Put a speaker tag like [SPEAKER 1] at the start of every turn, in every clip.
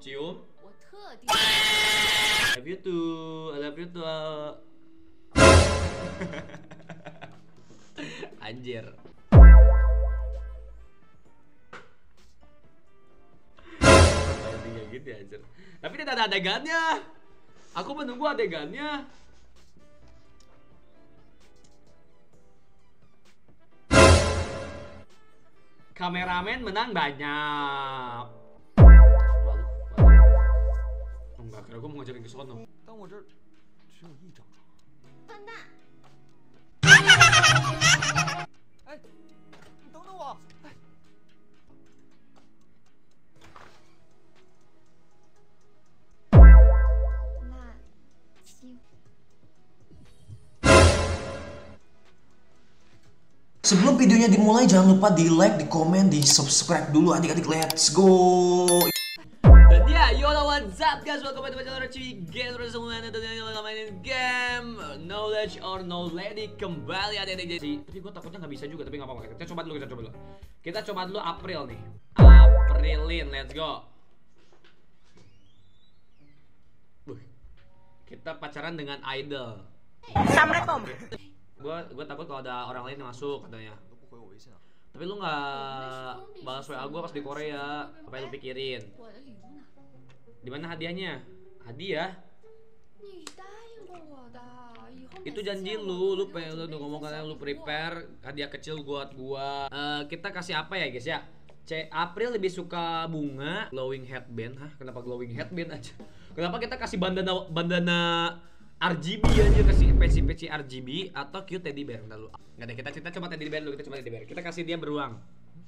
[SPEAKER 1] Cium. I love you too. I love you too. Anjir. Kayak gitu ya, anjir. Tapi tidak ada adegannya. Aku menunggu adegannya. Kameramen menang banyak. Enggak, kira gue mau ngajarin ke sono.
[SPEAKER 2] Sebelum videonya dimulai, jangan lupa di like, di komen, di subscribe dulu adik-adik. Let's go.
[SPEAKER 1] Dan ya, yo what's up guys, welcome back to my channel Raci Gamer semuanya. Dan yang lagi mainin game Knowledge or No Lady kembali adik-adik. Jadi, tapi gue takutnya nggak bisa juga, tapi nggak apa-apa. Kita coba dulu, Kita coba dulu April nih. Aprilin, let's go. Kita pacaran dengan idol.
[SPEAKER 3] Assalamualaikum.
[SPEAKER 1] Gue takut kalau ada orang lain yang masuk katanya. Tapi lu nggak balas WA gue pas di Korea. Apa yang lu pikirin? Di mana hadiahnya? Hadiah? Itu janji lu pengen lu ngomong katanya lu prepare hadiah kecil buat gua. Kita kasih apa ya guys ya? April lebih suka bunga, glowing headband. Hah? Kenapa glowing headband aja? Kenapa kita kasih bandana RGB aja, kasih peci RGB atau cute teddy bear dulu. Enggak deh, kita coba teddy bear dulu, kita kasih dia beruang.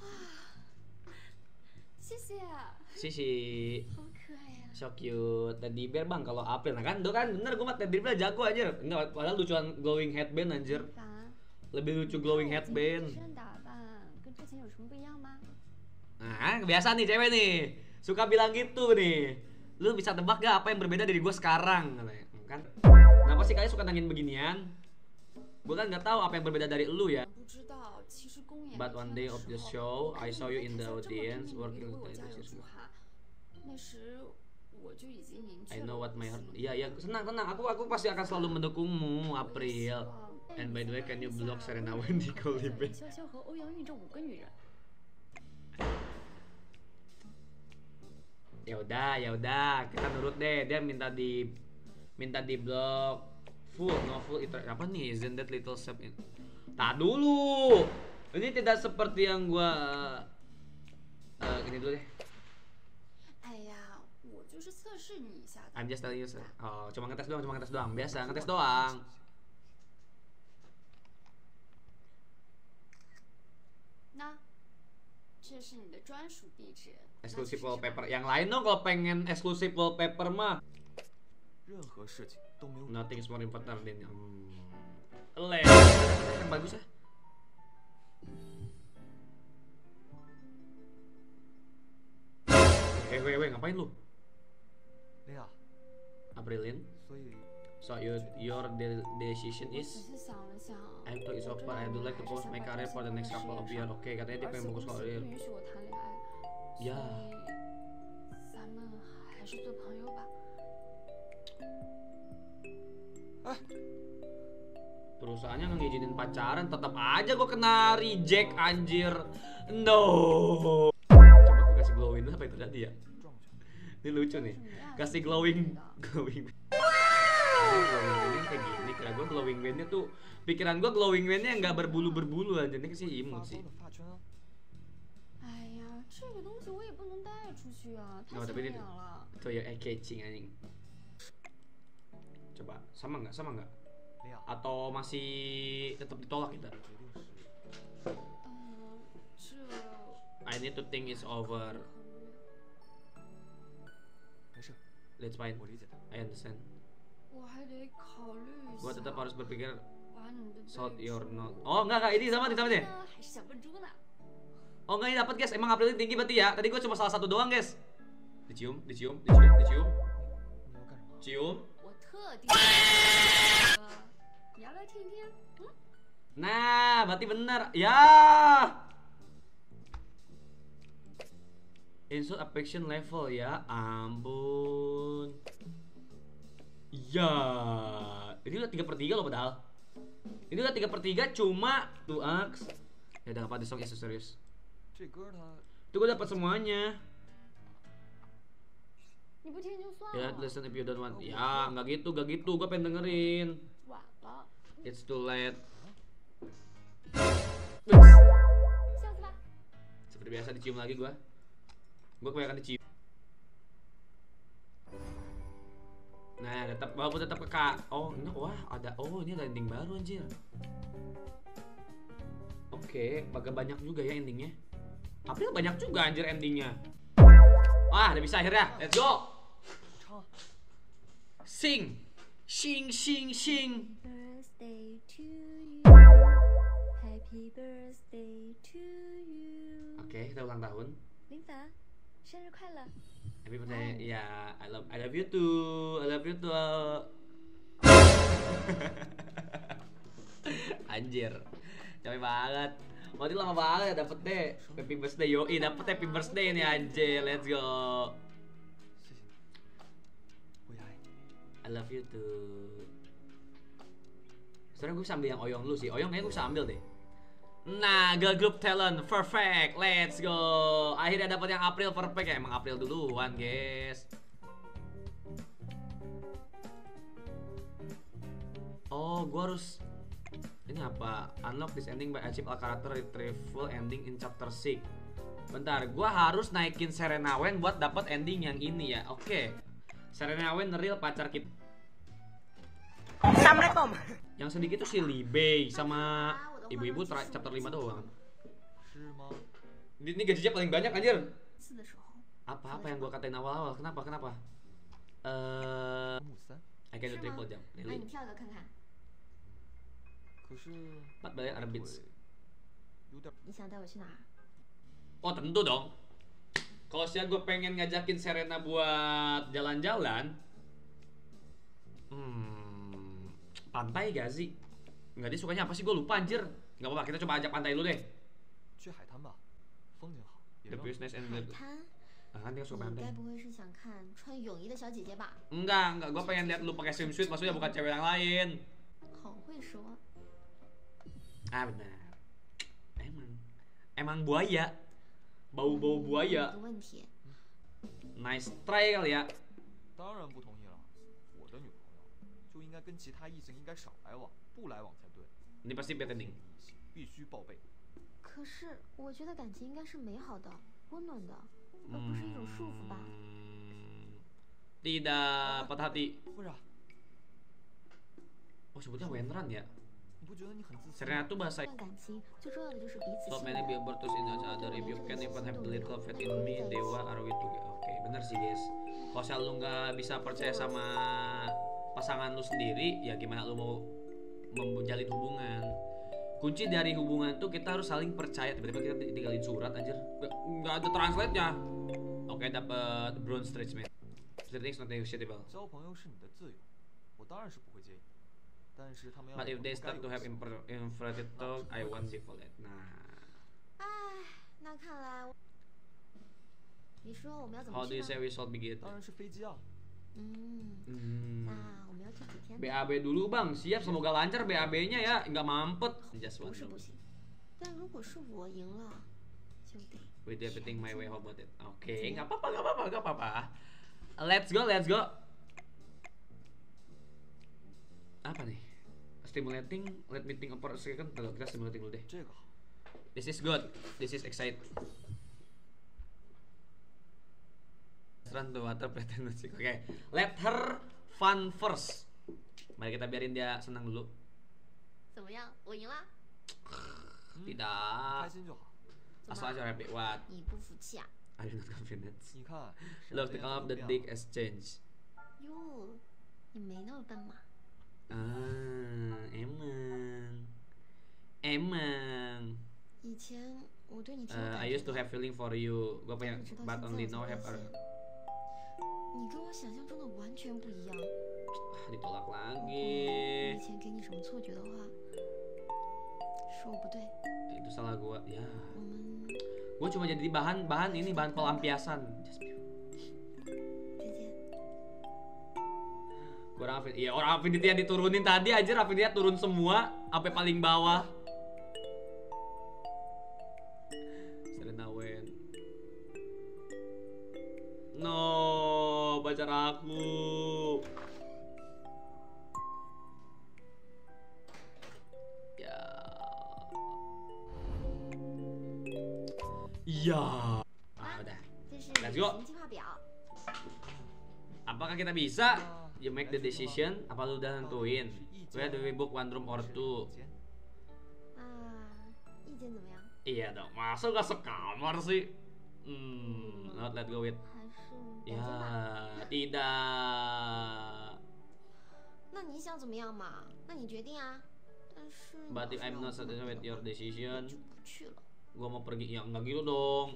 [SPEAKER 1] Sisi. So cute teddy bear bang kalau April. Nah kan, kan bener gue mah teddy bear jago aja. Enggak, padahal lucuan glowing headband anjir. Lebih lucu glowing headband. Nah, kebiasaan nih cewek nih. Suka bilang gitu nih. Lu bisa tebak gak apa yang berbeda dari gue sekarang? Kan? Kenapa sih kalian suka nanyain beginian? Gue kan nggak tahu apa yang berbeda dari lu ya. But one day of the show, I saw you in the audience working with the I know what my heart. Iya, tenang. Aku pasti akan selalu mendukungmu, April. And by the way, can you block Serena Wendy Colibe? Ya udah, kita nurut deh. Dia minta di blok full itu apa nih? Isn't that little step in? Tak dulu. Ini tidak seperti yang gua gini dulu deh. I'm just telling you, sir. Oh, cuma ngetes doang. Biasa ngetes doang. Eksklusif wallpaper. Yang lain dong kalau pengen eksklusif wallpaper mah. Nothing is more important than yang bagus ya. Ngapain lu? Aprilin. So your decision is I thought it's over. I would like to focus my career for the next couple of years. Oke, katanya dia pengen fokus karir. Ya. Perusahaannya ngizinin pacaran, tetap aja gue kena reject anjir. No. Coba gue kasih glowing apa itu tadi ya? Ini lucu nih. Kasih glowing glowing kayak gini. Kira gue glowing bandnya tuh, pikiran gue glowing bandnya nggak berbulu aja. Ini sih imut sih. Oh, tapi ini tuh ya eye catching anjing. Coba sama nggak? Atau masih tetap ditolak kita? I need to think it's over. Let's find. I understand. Gua tetap harus berpikir. South your not. Oh enggak ini sama deh. Oh enggak, ini dapat guys. Emang April tinggi berarti ya. Tadi gua cuma salah satu doang guys. Dicium. Cium. Nah, berarti bener. Ya Insult affection level ya ampun. Ya, ini udah 3/3 loh padahal. Ini udah 3/3 cuma 2x. Ya udah apa di song itu serius. Itu gue dapat semuanya. Ya, listen if you don't want. Ya, nggak gitu. Gue pengen dengerin. It's too late. Seperti biasa dicium lagi gue. Gue kebanyakan dicium. Nah, walaupun tetap ke Kak. Oh, ini ini ada ending baru anjir. Oke, agak banyak juga ya endingnya. April banyak juga anjir endingnya. Wah, udah bisa akhirnya. Let's go. Sing.
[SPEAKER 3] Birthday to you. Happy birthday to you.
[SPEAKER 1] Oke, kita ulang tahun.
[SPEAKER 3] 林凡，生日快乐！
[SPEAKER 1] Happy birthday. Ya, I love you too. Anjir. Capek banget. Waktu lama banget ya dapet deh happy birthday. Yoi, dapet happy birthday nih anjir. Let's go. I love you too. Sebenernya gue sambil yang Oyong lu sih. Oyong kayaknya gue sambil deh. Nah, girl group talent perfect. Let's go. Akhirnya dapat yang April perfect ya. Emang April duluan, guys. Oh, gue harus ini apa? Unlock this ending by achieve a character retrieval ending in chapter 6. Bentar, gue harus naikin Serena Wen buat dapat ending yang ini ya. Oke. Serena Wen real pacar kita.
[SPEAKER 4] Assalamualaikum.
[SPEAKER 1] Yang sedikit tuh si Li Bei sama ibu-ibu chapter 5 doang. Ini gajinya paling banyak anjir. Apa yang gua katain awal-awal? Kenapa? I can do triple jump. Really? 4 balik ada beats.
[SPEAKER 3] 你想带我去哪儿？
[SPEAKER 1] Oh tentu dong. Kalau saya gue pengen ngajakin Serena buat jalan-jalan, pantai gak sih? Nggak, dia sukanya apa sih? Gue lupa anjir. Nggak apa-apa, kita coba ajak pantai dulu deh. The business and the...
[SPEAKER 3] 海滩？
[SPEAKER 1] Kan dia suka
[SPEAKER 3] 你
[SPEAKER 1] pantai.
[SPEAKER 3] 该不会是想看穿泳衣的小姐姐吧？
[SPEAKER 1] Enggak, gue pengen lihat lu pakai swimsuit, maksudnya bukan cewek yang lain.
[SPEAKER 3] 好会说。
[SPEAKER 1] Ah benar. Emang buaya. Bau-bau buaya.
[SPEAKER 3] 有个问题，
[SPEAKER 1] Nice try kali ya.
[SPEAKER 5] 当然不同意了，我的女朋友就应该跟其他异性应该少来往，不来往才对。
[SPEAKER 1] Ini pasti bad ending.
[SPEAKER 5] 异性必须报备。
[SPEAKER 3] 可是我觉得感情应该是美好的、温暖的，而不是一种束缚吧。
[SPEAKER 1] Tidak patah hati.
[SPEAKER 5] 不是，
[SPEAKER 1] Oh sebutnya Wenran ya.
[SPEAKER 5] 你不觉得你很自私？
[SPEAKER 1] Serena tuh bahasa
[SPEAKER 3] 段感情最重要的就是彼此
[SPEAKER 1] Stop
[SPEAKER 3] 信
[SPEAKER 1] many
[SPEAKER 3] 任。
[SPEAKER 1] billboards in each other. If you can even have the little faith in me, dewa are we together. Oke, bener sih guys. Kalau misalnya lu nggak bisa percaya sama pasangan lu sendiri, ya gimana lu mau menjalin hubungan? Kunci dari hubungan tuh kita harus saling percaya. Tiba-tiba kita tinggalin surat anjir. Nggak ada translate-nya. Oke, dapet bronze stretch man. Everything is not negotiable.
[SPEAKER 5] 交朋友是你的自由，我当然是不会介意。但是他们要
[SPEAKER 1] But
[SPEAKER 5] 有
[SPEAKER 1] if they
[SPEAKER 5] 不该
[SPEAKER 1] start
[SPEAKER 5] 有
[SPEAKER 1] to
[SPEAKER 5] 的
[SPEAKER 1] have
[SPEAKER 5] 行为
[SPEAKER 1] inverted talk, I won't be for that. Nah,
[SPEAKER 3] 唉，那看来我，你说我们要怎
[SPEAKER 1] how
[SPEAKER 3] 么
[SPEAKER 1] do you
[SPEAKER 3] 去
[SPEAKER 1] say
[SPEAKER 3] 呢？
[SPEAKER 1] we shall begin?
[SPEAKER 5] 当然是飞机啊。
[SPEAKER 3] 那我们要去几天呢？
[SPEAKER 1] BAB dulu bang, siap semoga lancar BAB-nya ya, nggak mampet. Just
[SPEAKER 3] 不
[SPEAKER 1] one
[SPEAKER 3] 是不行，但如果是我赢了，就得
[SPEAKER 1] We do everything my way, how about it? Oke, nggak apa-apa. Let's go. Apa nih? Stimulating, let me think for a second. Kita stimulating dulu deh.
[SPEAKER 5] 这个好，
[SPEAKER 1] This is good. This is exciting. Run to water pretend music. Oke, let her fun first. Mari kita biarin dia senang dulu.
[SPEAKER 3] 怎么样？我赢了？
[SPEAKER 1] Tidak.
[SPEAKER 5] 开心就好。
[SPEAKER 1] Asal aja happy. What?
[SPEAKER 3] 你不服气啊？
[SPEAKER 1] I do not confident.
[SPEAKER 5] 你看，
[SPEAKER 1] Look, the color of the dick has changed.
[SPEAKER 3] 哟，你没那么笨嘛？
[SPEAKER 1] Emang.
[SPEAKER 3] 以前我对你挺有感
[SPEAKER 1] I
[SPEAKER 3] 觉
[SPEAKER 1] used to
[SPEAKER 3] 的，
[SPEAKER 1] have feeling for you. Gue
[SPEAKER 3] 但
[SPEAKER 1] punya,
[SPEAKER 3] 是直到
[SPEAKER 1] but
[SPEAKER 3] 现
[SPEAKER 1] only
[SPEAKER 3] 在
[SPEAKER 1] now
[SPEAKER 3] 我才
[SPEAKER 1] have
[SPEAKER 3] 发现，你跟我想象中的完全不一样。
[SPEAKER 1] ditolak
[SPEAKER 3] 我
[SPEAKER 1] lagi.
[SPEAKER 3] 以前给你什么错觉的话，说我不对。
[SPEAKER 1] Itu salah gue. Ya.
[SPEAKER 3] 我们
[SPEAKER 1] Gue cuma jadi bahan pelampiasan.
[SPEAKER 3] 再见。
[SPEAKER 1] Kurang iya orang Affinity yang diturunin tadi aja Affinity turun semua sampai paling bawah. Serena Wen. No, pacar aku. Ya. Iya. Ah, udah.
[SPEAKER 3] 这是
[SPEAKER 1] Let's
[SPEAKER 3] 旅
[SPEAKER 1] go
[SPEAKER 3] 行计划表。
[SPEAKER 1] Apakah kita bisa? You make the decision. Apa lu udah nentuin? Where do we book one room or two?
[SPEAKER 3] 啊，意见怎么样？
[SPEAKER 1] Iya dong. Masa gak sekamar sih? Not let go with.
[SPEAKER 3] 还是改
[SPEAKER 1] Ya
[SPEAKER 3] 天吧？
[SPEAKER 1] tidak.
[SPEAKER 3] 那你想怎么样嘛？那你决定啊。但是你
[SPEAKER 1] But if
[SPEAKER 3] 要是
[SPEAKER 1] I'm
[SPEAKER 3] 要
[SPEAKER 1] not
[SPEAKER 3] 不然
[SPEAKER 1] satisfied with
[SPEAKER 3] 的
[SPEAKER 1] your
[SPEAKER 3] 话
[SPEAKER 1] decision,
[SPEAKER 3] 就不去了。
[SPEAKER 1] gua mau pergi. Ya enggak gitu dong.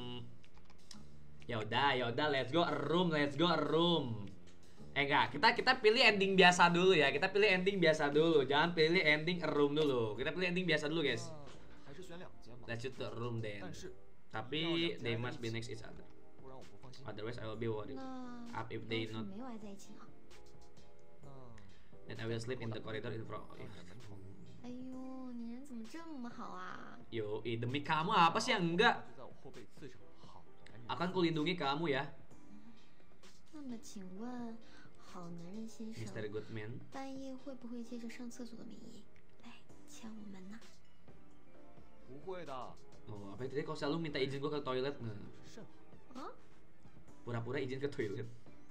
[SPEAKER 1] Ya udah, let's go a room, let's go a room. Enggak, kita pilih ending biasa dulu ya. Kita pilih ending biasa dulu. Jangan pilih ending a room dulu. Kita pilih ending biasa dulu, guys.
[SPEAKER 5] 还是选2间吧。
[SPEAKER 1] Let's shoot the room then.
[SPEAKER 5] 但是
[SPEAKER 1] Tapi they must be next each other.
[SPEAKER 5] 不然我不放心。
[SPEAKER 1] Otherwise I will be worried.
[SPEAKER 3] 那
[SPEAKER 1] Up if
[SPEAKER 3] 要
[SPEAKER 1] they
[SPEAKER 3] 是
[SPEAKER 1] not,
[SPEAKER 3] 没有挨在一起呢？
[SPEAKER 5] 那
[SPEAKER 1] then I will sleep in the corridor in front.
[SPEAKER 5] 当然门口。
[SPEAKER 3] 哎呦，你人怎么这么好啊？
[SPEAKER 1] Yo, demi kamu apa sih yang enggak?
[SPEAKER 5] 就在我后背刺上好男人。
[SPEAKER 1] Akan kulindungi kamu ya,
[SPEAKER 3] 那么请问，好男人先生，
[SPEAKER 1] Mr. Goodman.
[SPEAKER 3] 半夜会不会借着上厕所的名义来敲我门呢？
[SPEAKER 5] 不会的，
[SPEAKER 1] Oh, apa itu dia kau selalu minta izin gua ke toilet? Nah,
[SPEAKER 5] 是甚好。
[SPEAKER 3] 啊？
[SPEAKER 1] pura-pura izin ke toilet.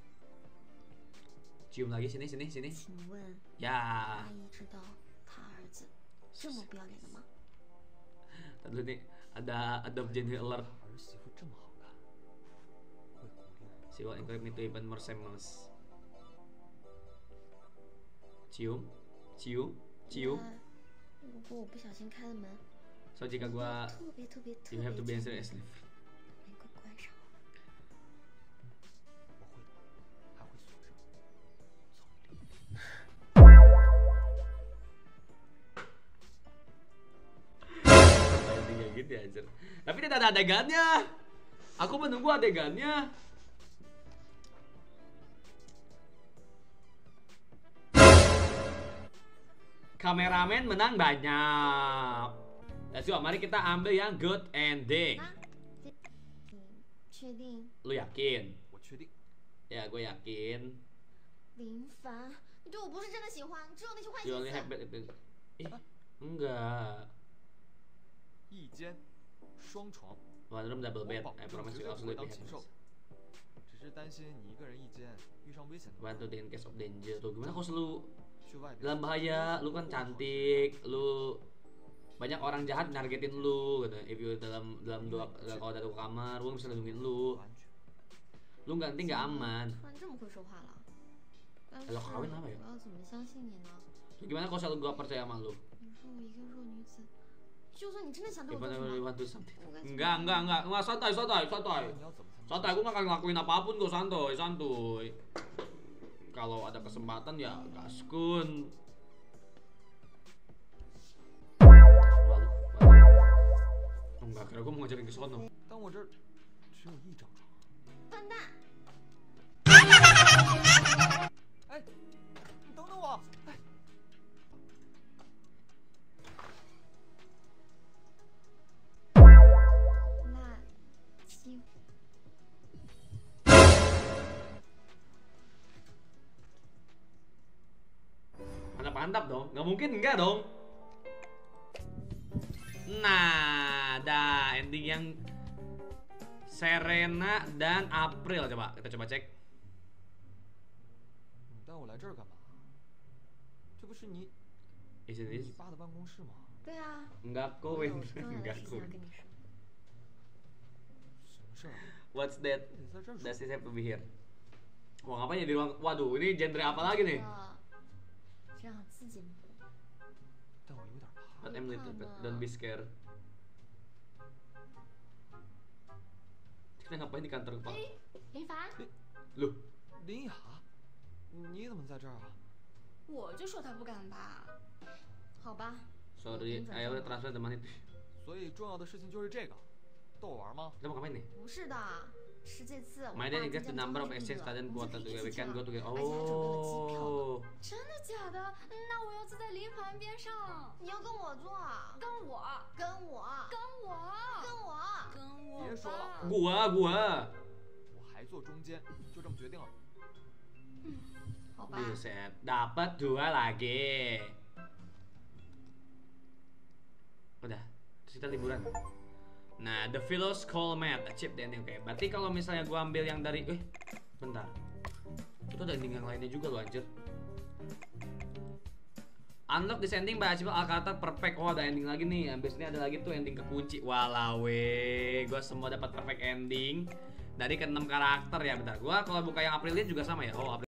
[SPEAKER 1] Cium lagi sini.
[SPEAKER 3] 请问
[SPEAKER 1] Ya.
[SPEAKER 3] 阿姨知道她儿子这么不要脸的吗？
[SPEAKER 1] Tadi dulu nih ada gender alert.
[SPEAKER 5] 他儿媳妇这么好看，会鼓励我。
[SPEAKER 1] She will encourage me to even more shameless. Cium.
[SPEAKER 3] 那如果我不小心开了门，
[SPEAKER 1] So jika
[SPEAKER 3] 我
[SPEAKER 1] gua
[SPEAKER 3] 特别
[SPEAKER 1] you have to be
[SPEAKER 3] 能
[SPEAKER 1] answer as
[SPEAKER 3] 够关上。
[SPEAKER 5] 我会的，还会锁上。从里。
[SPEAKER 1] kayak gitu ya, anjir. Tapi tidak ada adegannya. Aku menunggu adegannya. Kameramen menang banyak. Let's go, mari kita ambil yang good ending.
[SPEAKER 3] 啊，你确定？
[SPEAKER 1] Lu yakin?
[SPEAKER 5] 我确定。
[SPEAKER 1] Ya, gue yakin.
[SPEAKER 3] 林凡，你对我不是真的喜欢，你只有那些坏
[SPEAKER 1] You only
[SPEAKER 3] 心
[SPEAKER 1] have
[SPEAKER 3] 思。
[SPEAKER 1] enggak.
[SPEAKER 5] 一间双床，
[SPEAKER 1] One room double
[SPEAKER 5] 我
[SPEAKER 1] bed.
[SPEAKER 5] 保
[SPEAKER 1] I
[SPEAKER 5] 证
[SPEAKER 1] promise
[SPEAKER 5] 绝
[SPEAKER 1] you
[SPEAKER 5] 对不会
[SPEAKER 1] absolutely
[SPEAKER 5] 当禽兽
[SPEAKER 1] happiness.。
[SPEAKER 5] 只是担心你一个人一间遇上危险怎么
[SPEAKER 1] One
[SPEAKER 5] 办
[SPEAKER 1] to the in case of danger. Tuh, gimana kau selalu
[SPEAKER 5] 去外边
[SPEAKER 1] dalam bahaya? Lu kan cantik, lu banyak orang jahat nargetin lu gitu. If you dalam kalau ada dua kamar, gua bisa lindungin lu.
[SPEAKER 5] 不安全。
[SPEAKER 1] Lu nggak nanti nggak aman.
[SPEAKER 3] 突然这么会说话了，但是
[SPEAKER 1] Kalau kawin apa ya?
[SPEAKER 3] 我要怎么相信你呢？
[SPEAKER 1] Gimana kalau selalu gua percaya sama lu?
[SPEAKER 3] 你说我一个弱女子，就算你真的想对我做
[SPEAKER 1] Gimana
[SPEAKER 3] 什
[SPEAKER 1] you
[SPEAKER 3] 么，
[SPEAKER 1] want to something?
[SPEAKER 3] 我该怎么
[SPEAKER 1] Enggak,
[SPEAKER 3] 办
[SPEAKER 1] enggak, santai.
[SPEAKER 5] 你要怎么才能
[SPEAKER 1] Santai, gua nggak akan ngelakuin apapun kok, santuy. Kalau ada kesempatan ya gaskun. Walu. Oh, enggak, kira gua mau ngajarin ke sono.
[SPEAKER 5] 但我这儿只有一张床。
[SPEAKER 3] 笨蛋！
[SPEAKER 5] 哎，你等等我！哎，
[SPEAKER 3] 那机
[SPEAKER 1] Mantap dong, nggak mungkin enggak dong. Nah, ada ending yang Serena dan April. Kita coba cek.
[SPEAKER 5] 你带我来这儿干嘛？这不是你
[SPEAKER 1] Is it
[SPEAKER 5] 你
[SPEAKER 1] this?
[SPEAKER 5] 爸的办公室吗？
[SPEAKER 3] 对啊，
[SPEAKER 1] Enggak
[SPEAKER 3] 我
[SPEAKER 1] koin,
[SPEAKER 3] 有重要的
[SPEAKER 1] enggak
[SPEAKER 3] 事情要
[SPEAKER 1] koin.
[SPEAKER 3] 跟你说。
[SPEAKER 5] 什么事儿啊？
[SPEAKER 1] What's that?
[SPEAKER 5] 你得在这儿
[SPEAKER 1] Does
[SPEAKER 5] 说。
[SPEAKER 1] this have to be here? Wah, ngapain ya di ruang? Waduh, ini genre apa lagi nih?
[SPEAKER 3] 这样自己摸。
[SPEAKER 5] 但我有点怕。
[SPEAKER 1] But I'm little bit. Don't be scared. Kita ngapain di kantor kepala?
[SPEAKER 3] 林凡，
[SPEAKER 1] Loh,
[SPEAKER 5] 林雅，你怎么在这儿啊？
[SPEAKER 3] 我就说他不敢吧。好吧。
[SPEAKER 1] sorry, I will transfer the money.
[SPEAKER 5] 所以重要的事情就是这个。 逗我玩吗？
[SPEAKER 1] Kita mau ngapain nih?
[SPEAKER 3] 不是的，是这次我
[SPEAKER 1] My
[SPEAKER 3] 爸
[SPEAKER 1] dad
[SPEAKER 3] 即
[SPEAKER 1] increased the
[SPEAKER 3] 将
[SPEAKER 1] number
[SPEAKER 3] 招
[SPEAKER 1] of
[SPEAKER 3] 聘
[SPEAKER 1] exchange
[SPEAKER 3] 者，
[SPEAKER 1] student
[SPEAKER 3] 我们
[SPEAKER 1] quota
[SPEAKER 3] 就可以
[SPEAKER 1] to
[SPEAKER 3] 一
[SPEAKER 1] we
[SPEAKER 3] 起
[SPEAKER 1] can
[SPEAKER 3] 去
[SPEAKER 1] go
[SPEAKER 3] 了，
[SPEAKER 1] together.
[SPEAKER 3] 而且还准备了机票呢。
[SPEAKER 1] Oh.
[SPEAKER 4] 真的假的？那我要坐在林凡边上，
[SPEAKER 3] 你要跟我坐啊？
[SPEAKER 4] 跟我，
[SPEAKER 3] 跟我，
[SPEAKER 4] 跟我，
[SPEAKER 3] 跟我。
[SPEAKER 4] 跟我吧。
[SPEAKER 5] 别说了
[SPEAKER 1] Gua.
[SPEAKER 5] 我还坐中间，就这么决定了。
[SPEAKER 4] 好吧。
[SPEAKER 1] Buset, dapat 2 lagi. Udah, terus kita liburan. Nah, the Philos Call Matt, achieve the ending. Oke, berarti kalau misalnya gua ambil yang dari bentar. Itu ada ending yang lainnya juga loh anjir. Unlock this ending by achievement Alcata perfect. Oh, ada ending lagi nih. Habis ini ada lagi tuh ending kekunci. Walawe, gua semua dapat perfect ending dari ke-6 karakter ya. Bentar, gua kalau buka yang Aprilia juga sama ya. Oh,